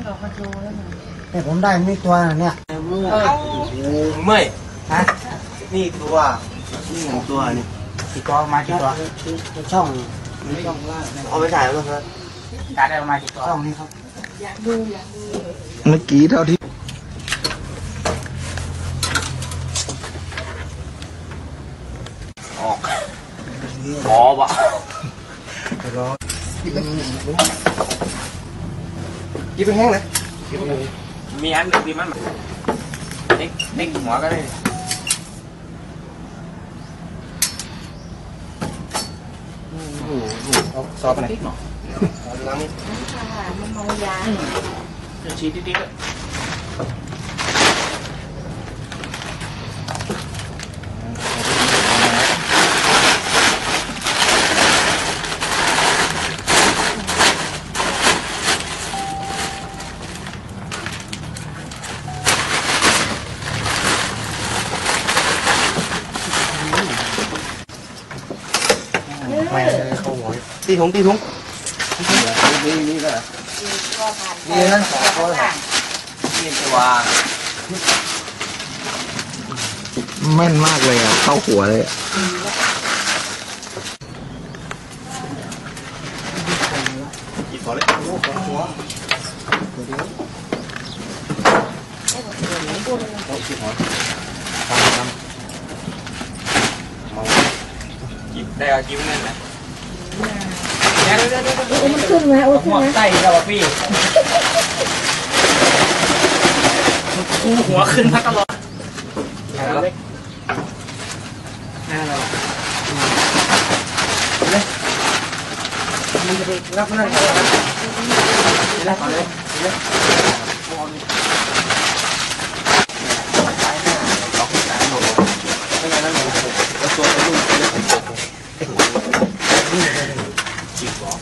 แต่ผมได้มีตัวเนี่ยไม่ฮะนี่ตัวนี่ของตัวนี่กี่ตัวมากี่ตัวช่องเอาไปถ่ายแล้วครับการได้มากี่ตัวช่องนี้ครับเมื่อกี้เท่าที่ออกอ๋อวะกินไปแห้งนะมีอันดีมั้ยเด็กหัวก็ได้ซอสไปไหนล้างนี่มันมองยาจะชี้ติ๊กไม่เข้าหัวตีถุงนี่ก็นี่นั่นสองตัวนี่ตัวแม่นมากเลยอ่ะเข้าหัวเลยกี่ตัวเลยหัวกินได้เอากิ้วนั่นนะมันขึ้นนะโอ้ขึ้นนะไส้กับพี่หัวขึ้นมาตลอดมันจะไปรับนั่นเลยรับเลยตัวไปลูกจีบหรอ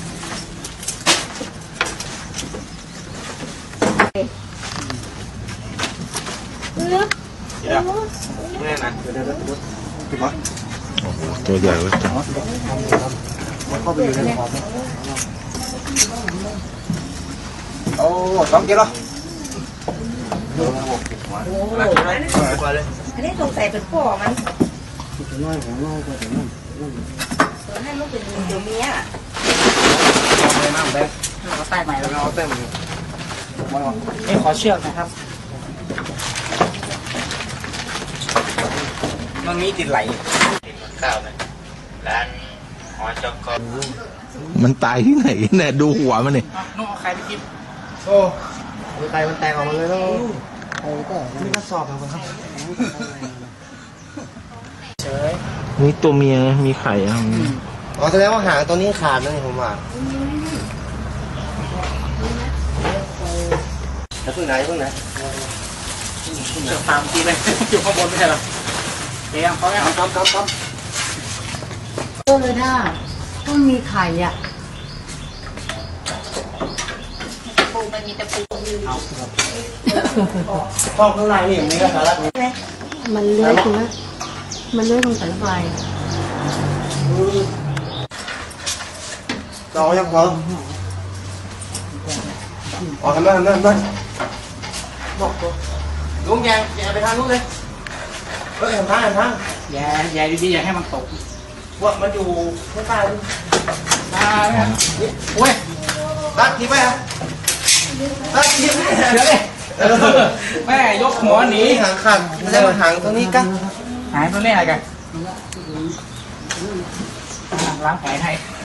นี่นะจีบหรอตัวใหญ่เลยจ้ะมันเข้าไปอยู่ในคอโอ้ต้องกินหรออันนี้สงสัยเป็นพ่อมันน้อยของน้อยก็ถึงนั่นส่วนให้ลูกเป็นเดี๋ยวเมียน้ำแดงเอาใต้ใหม่แล้วเอาเต็มนี่ขอเชือกนะครับมันมีติดไหลข้าวเลยร้านหอช็อกโกแลตมันตายที่ไหนเนี่ยดูหัวมันนี่น้องเอาใครไปกินโอ้ไตมันแตกออกมาเลยแล้วนี่ก็สอบแล้วครับเฉยนี่ตัวเมียมีไข่อ่ะอ๋อแสดงว่าหางตัวนี้ขาดนะนี่ผมว่าจะพึ่งไหนจะตามทีเลยอยู่ข้างบนไม่ใช่หรอเดี๋ยวเขาไม่เอาครับก็เลยได้ต้องมีไข่อ่ะปูมันมีแต่ปูห้องข้างในนี่มีกระสาระมันเลื้อยตรงนั้นมันเลื้อยตรงสายไฟต่อยังพออ๋อทำได้ลุงแย่ไปทางนู้นเลยเฮ้ยทางแย่ดีๆอย่าให้มันตกว่ามันอยู่ข้างใต้ได้ไหมครับโอ้ยตัดทีไปอ่ะตัดทีไปเดี๋ยวเลยแม่ยกหัวหนีหางขาดไม่ใช่หางตรงนี้กันหายตัวนี้อะไรกันล้างแผลให้